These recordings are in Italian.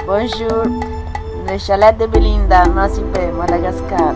Bonjour, le chalet de Belinda, Nosy Be, Madagascar.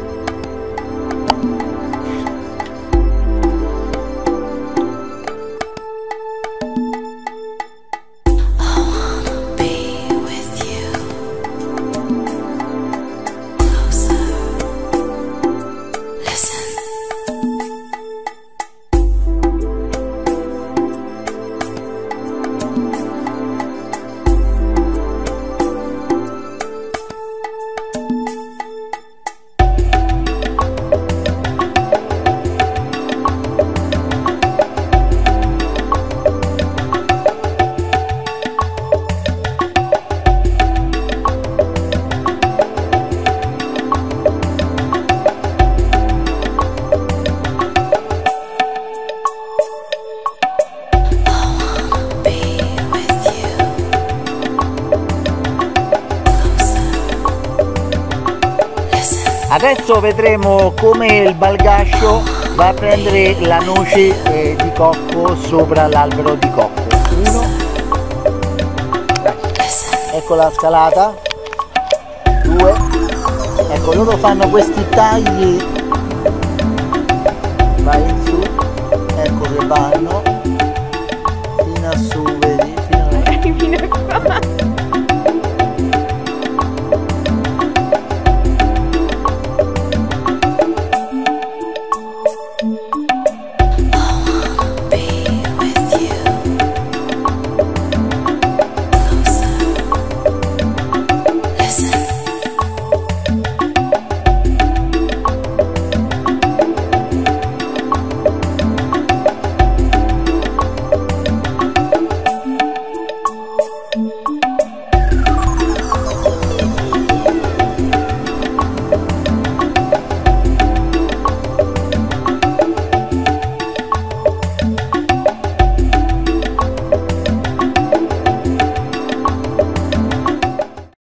Adesso vedremo come il balgascio va a prendere la noce di cocco sopra l'albero di cocco. Uno, ecco la scalata. Due, ecco, loro fanno questi tagli